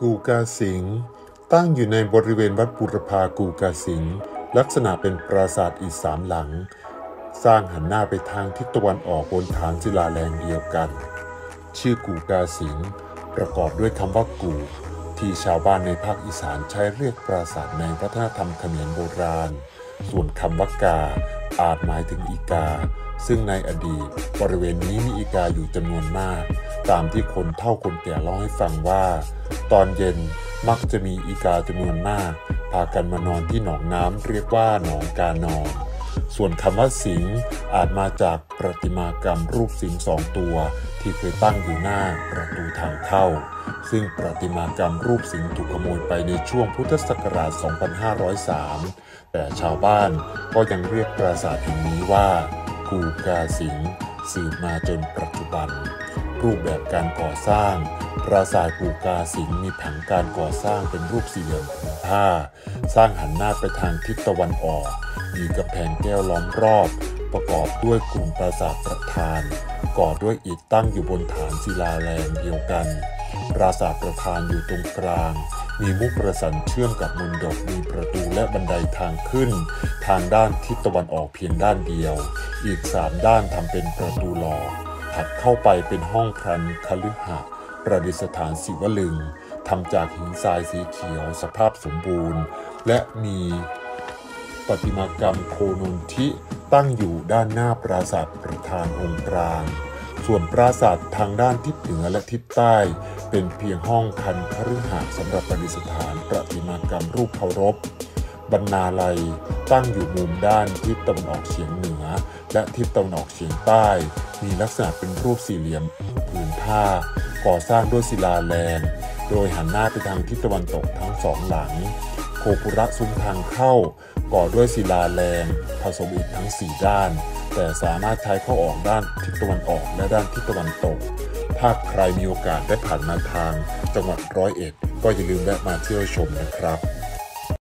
กู่กาสิงห์ตั้งอยู่ในบริเวณวัดบูรพากู่กาสิงห์ลักษณะเป็นปราสาทอีก3 หลังสร้างหันหน้าไปทางทิศตะวันออกบนฐานศิลาแรงเดียวกันชื่อกู่กาสิงห์ประกอบด้วยคำว่ากู่ที่ชาวบ้านในภาคอีสานใช้เรียกปราสาทในวัฒนธรรมเขมรโบราณส่วนคำว่ากาอาจหมายถึงอีกาซึ่งในอดีตบริเวณนี้มีอีกาอยู่จำนวนมากตามที่คนเฒ่าคนแก่เล่าให้ฟังว่าตอนเย็นมักจะมีอีกาจำนวนมากพากันมานอนที่หนองน้ำเรียกว่าหนองกานอนส่วนคำว่าสิงห์อาจมาจากประติมากรรมรูปสิงห์2 ตัวที่เคยตั้งอยู่หน้าประตูทางเข้าซึ่งประติมากรรมรูปสิงห์ถูกขโมยไปในช่วงพุทธศักราช 2503 แต่ชาวบ้านก็ยังเรียกปราสาทแห่งนี้ว่ากู่กาสิงห์สืบมาจนปัจจุบันรูปแบบการก่อสร้างปราสาทกู่กาสิงห์มีผังการก่อสร้างเป็นรูปสี่เหลี่ยมผืนผ้าสร้างหันหน้าไปทางทิศตะวันออกมีกำแพงแก้วล้อมรอบประกอบด้วยกลุ่มปราสาทประธานก่อด้วยอิฐตั้งอยู่บนฐานศิลาแรงเดียวกันปราสาทประธานอยู่ตรงกลางมีมุกประสันเชื่อมกับมณฑปมีประตูและบันไดทางขึ้นทางด้านทิศตะวันออกเพียงด้านเดียวอีก3 ด้านทำเป็นประตูหลอกถัดเข้าไปเป็นห้องครันคฤหะประดิษฐานศิวลึงทำจากหินทรายสีเขียวสภาพสมบูรณ์และมีประติมากรรมโคนนทิตั้งอยู่ด้านหน้าปราสาทประธานองค์กลางส่วนปราสาททางด้านทิศเหนือและทิศใต้เป็นเพียงห้องคันคฤหะสำหรับประดิษฐานประติมากรรมรูปเคารพบรรณาลัยตั้งอยู่มุมด้านทิศตะวันออกเฉียงเหนือและทิศตะวันออกเฉียงใต้มีลักษณะเป็นรูปสี่เหลี่ยมผืนผ้าก่อสร้างด้วยศิลาแรงโดยหันหน้าไปทางทิศตะวันตกทั้ง2 หลังโคปุระซุ้มทางเข้าก่อด้วยศิลาแรงผสมอิฐทั้ง4 ด้านแต่สามารถใช้เข้าออกด้านทิศตะวันออกและด้านทิศตะวันตกถ้าใครมีโอกาสได้ผ่านมาทางจังหวัด101ก็อย่าลืมแวะมาเที่ยวชมนะครับ